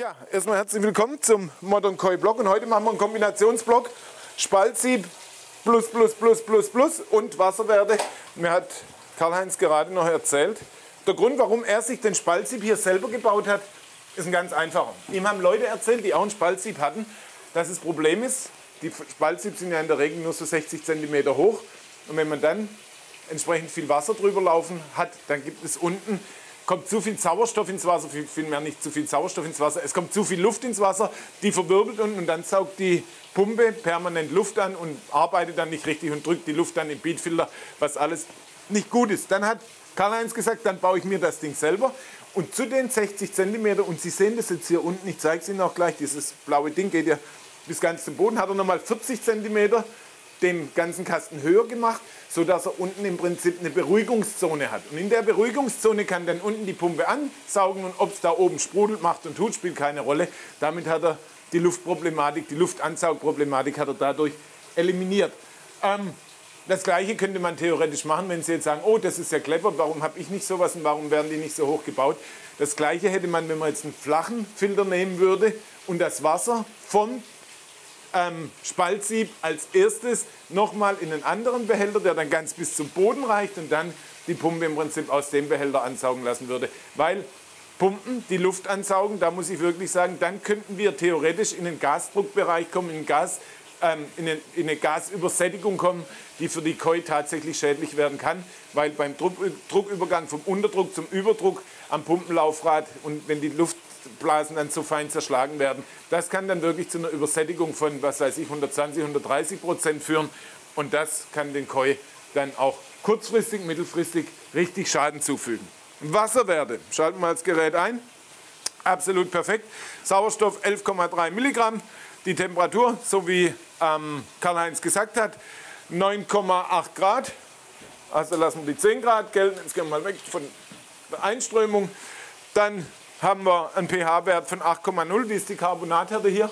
Ja, erstmal herzlich willkommen zum Modern Koi Blog und heute machen wir einen Kombinationsblock Spaltsieb plus und Wasserwerte. Mir hat Karl-Heinz gerade noch erzählt, der Grund, warum er sich den Spaltsieb hier selber gebaut hat, ist ein ganz einfacher. Ihm haben Leute erzählt, die auch einen Spaltsieb hatten, dass das Problem ist, die Spaltsieb sind ja in der Regel nur so 60 cm hoch und wenn man dann entsprechend viel Wasser drüber laufen hat, dann gibt es unten kommt zu viel Sauerstoff ins Wasser, vielmehr nicht zu viel Sauerstoff ins Wasser, es kommt zu viel Luft ins Wasser, die verwirbelt unten und dann saugt die Pumpe permanent Luft an und arbeitet dann nicht richtig und drückt die Luft dann im Beadfilter, was alles nicht gut ist. Dann hat Karl-Heinz gesagt, dann baue ich mir das Ding selber und zu den 60 cm, und Sie sehen das jetzt hier unten, ich zeige es Ihnen auch gleich, dieses blaue Ding geht ja bis ganz zum Boden, hat er nochmal 40 cm den ganzen Kasten höher gemacht, sodass er unten im Prinzip eine Beruhigungszone hat. Und in der Beruhigungszone kann dann unten die Pumpe ansaugen und ob es da oben sprudelt, macht und tut, spielt keine Rolle. Damit hat er die Luftproblematik, die Luftansaugproblematik hat er dadurch eliminiert. Das Gleiche könnte man theoretisch machen, wenn Sie jetzt sagen, oh, das ist ja clever, warum habe ich nicht sowas und warum werden die nicht so hoch gebaut? Das Gleiche hätte man, wenn man jetzt einen flachen Filter nehmen würde und das Wasser vom Spaltsieb als erstes nochmal in einen anderen Behälter, der dann ganz bis zum Boden reicht und dann die Pumpe im Prinzip aus dem Behälter ansaugen lassen würde. Weil Pumpen, die Luft ansaugen, da muss ich wirklich sagen, dann könnten wir theoretisch in den Gasdruckbereich kommen, in eine Gasübersättigung kommen, die für die Koi tatsächlich schädlich werden kann, weil beim Druckübergang vom Unterdruck zum Überdruck am Pumpenlaufrad und wenn die Luftblasen dann so fein zerschlagen werden, das kann dann wirklich zu einer Übersättigung von, was weiß ich, 120, 130% führen und das kann den Koi dann auch kurzfristig, mittelfristig richtig Schaden zufügen. Wasserwerte, schalten wir das Gerät ein, absolut perfekt, Sauerstoff 11,3 Milligramm, die Temperatur, so wie Karl-Heinz gesagt hat, 9,8 Grad, also lassen wir die 10 Grad gelten, jetzt gehen wir mal weg von der Einströmung, dann haben wir einen pH-Wert von 8,0, wie ist die Carbonathärte hier?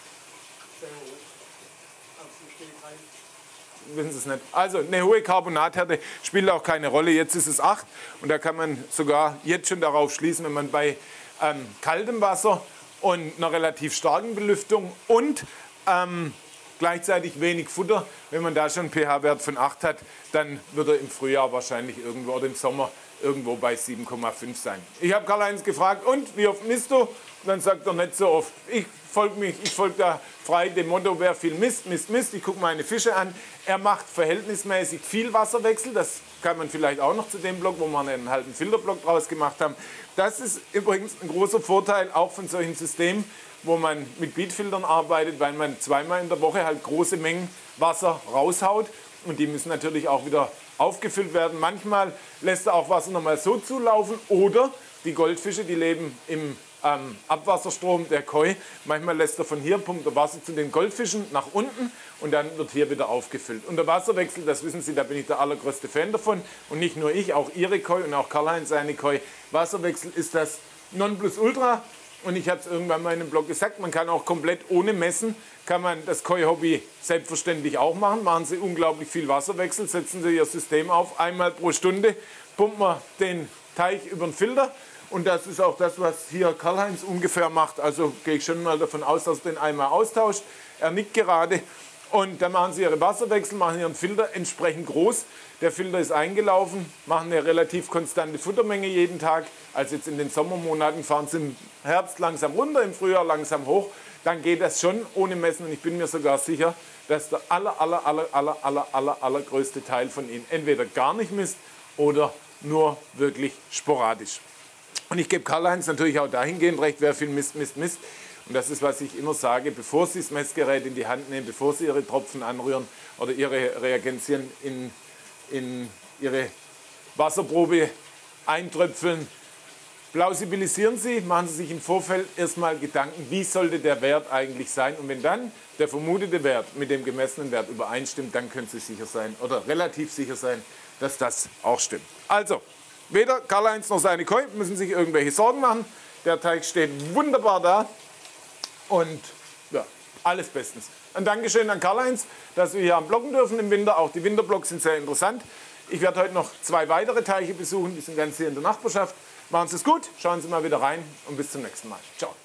Wissen Sie es nicht. Also eine hohe Carbonathärte spielt auch keine Rolle, jetzt ist es 8 und da kann man sogar jetzt schon darauf schließen, wenn man bei kaltem Wasser und einer relativ starken Belüftung und gleichzeitig wenig Futter, wenn man da schon einen pH-Wert von 8 hat, dann wird er im Frühjahr wahrscheinlich irgendwo oder im Sommer irgendwo bei 7,5 sein. Ich habe Karl-Heinz gefragt, und wie oft misst du? Und dann sagt er, nicht so oft. Ich folge da frei dem Motto, wer viel misst, misst, misst. Ich gucke meine Fische an. Er macht verhältnismäßig viel Wasserwechsel. Das kann man vielleicht auch noch zu dem Block, wo wir einen halben Filterblock draus gemacht haben. Das ist übrigens ein großer Vorteil auch von solchen Systemen, wo man mit Beadfiltern arbeitet, weil man zweimal in der Woche halt große Mengen Wasser raushaut. Und die müssen natürlich auch wieder aufgefüllt werden. Manchmal lässt er auch Wasser nochmal so zulaufen oder die Goldfische, die leben im Abwasserstrom der Koi. Manchmal lässt er von hier, pumpt er Wasser zu den Goldfischen nach unten und dann wird hier wieder aufgefüllt. Und der Wasserwechsel, das wissen Sie, da bin ich der allergrößte Fan davon. Und nicht nur ich, auch Ihre Koi und auch Karl-Heinz seine Koi. Wasserwechsel ist das Nonplusultra. Und ich habe es irgendwann mal in einem Blog gesagt, man kann auch komplett ohne Messen, kann man das Koi-Hobby selbstverständlich auch machen. Machen Sie unglaublich viel Wasserwechsel, setzen Sie Ihr System auf, einmal pro Stunde pumpen wir den Teich über den Filter. Und das ist auch das, was hier Karl-Heinz ungefähr macht. Also gehe ich schon mal davon aus, dass er den einmal austauscht. Er nickt gerade. Und dann machen Sie Ihre Wasserwechsel, machen Ihren Filter entsprechend groß. Der Filter ist eingelaufen, machen eine relativ konstante Futtermenge jeden Tag. Also jetzt in den Sommermonaten fahren Sie im Herbst langsam runter, im Frühjahr langsam hoch. Dann geht das schon ohne Messen und ich bin mir sogar sicher, dass der allergrößte Teil von Ihnen entweder gar nicht misst oder nur wirklich sporadisch. Und ich gebe Karl-Heinz natürlich auch dahingehend recht, wer viel misst, misst, misst. Und das ist, was ich immer sage, bevor Sie das Messgerät in die Hand nehmen, bevor Sie Ihre Tropfen anrühren oder Ihre Reagenzien in Ihre Wasserprobe eintröpfeln, plausibilisieren Sie, machen Sie sich im Vorfeld erstmal Gedanken, wie sollte der Wert eigentlich sein. Und wenn dann der vermutete Wert mit dem gemessenen Wert übereinstimmt, dann können Sie sicher sein oder relativ sicher sein, dass das auch stimmt. Also, weder Karl-Heinz noch seine Koi müssen sich irgendwelche Sorgen machen. Der Teig steht wunderbar da. Und ja, alles bestens. Ein Dankeschön an Karl-Heinz, dass wir hier am Blocken dürfen im Winter. Auch die Winterblocks sind sehr interessant. Ich werde heute noch 2 weitere Teiche besuchen, die sind ganz hier in der Nachbarschaft. Machen Sie es gut, schauen Sie mal wieder rein und bis zum nächsten Mal. Ciao.